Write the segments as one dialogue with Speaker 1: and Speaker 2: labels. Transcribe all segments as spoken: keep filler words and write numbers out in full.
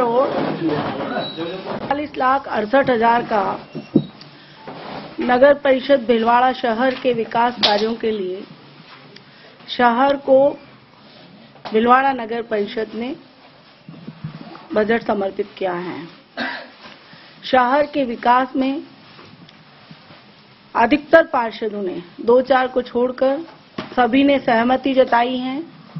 Speaker 1: करोड़ चालीस लाख अड़सठ हजार का नगर परिषद भीलवाड़ा शहर के विकास कार्यों के लिए शहर को भीलवाड़ा नगर परिषद ने बजट समर्पित किया है। शहर के विकास में अधिकतर पार्षदों ने दो चार को छोड़कर सभी ने सहमति जताई है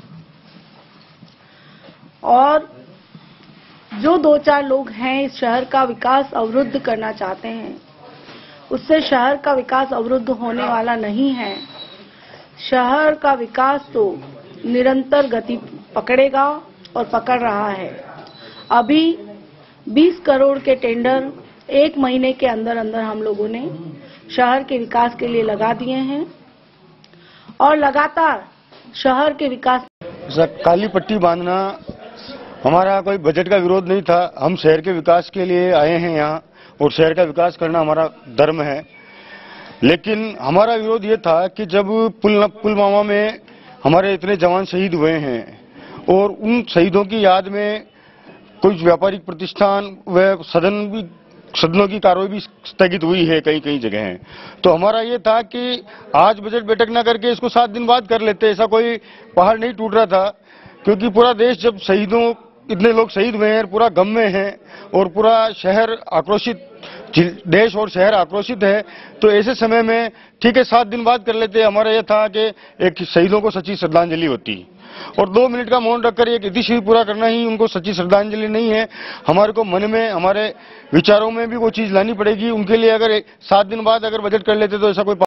Speaker 1: और जो दो चार लोग हैं इस शहर का विकास अवरुद्ध करना चाहते हैं, उससे शहर का विकास अवरुद्ध होने वाला नहीं है। शहर का विकास तो निरंतर गति पकड़ेगा और पकड़ रहा है। अभी बीस करोड़ के टेंडर एक महीने के अंदर अंदर हम लोगों ने शहर के विकास के लिए लगा दिए हैं और लगातार शहर के विकास
Speaker 2: काली पट्टी बांधना हमारा कोई बजट का विरोध नहीं था। हम शहर के विकास के लिए आए हैं यहाँ और शहर का विकास करना हमारा धर्म है। लेकिन हमारा विरोध ये था कि जब पुल पुलवामा में हमारे इतने जवान शहीद हुए हैं और उन शहीदों की याद में कुछ व्यापारिक प्रतिष्ठान व सदन भी सदनों की कार्रवाई भी स्थगित हुई है कई कई जगह हैं। तो हमारा ये था कि आज बजट बैठक ना करके इसको सात दिन बाद कर लेते। ऐसा कोई पहाड़ नहीं टूट रहा था, क्योंकि पूरा देश जब शहीदों इतने लोग शहीद हुए हैं, पूरा गम में है और पूरा शहर आक्रोशित, देश और शहर आक्रोशित है, तो ऐसे समय में ठीक है सात दिन बाद कर लेते। हमारा यह था कि एक शहीदों को सच्ची श्रद्धांजलि होती और दो मिनट का मौन रखकर एक इतिश्री पूरा करना ही उनको सच्ची श्रद्धांजलि नहीं है। हमारे को मन में, हमारे विचारों में भी वो चीज लानी पड़ेगी। उनके लिए अगर सात दिन बाद अगर बजट कर लेते तो ऐसा कोई